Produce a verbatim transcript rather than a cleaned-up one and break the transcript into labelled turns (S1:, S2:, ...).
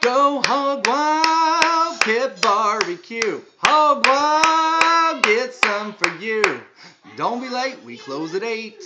S1: go Hog Wild Pit Barbecue. Hog Wild, get some for you. Don't be late, we close at eight.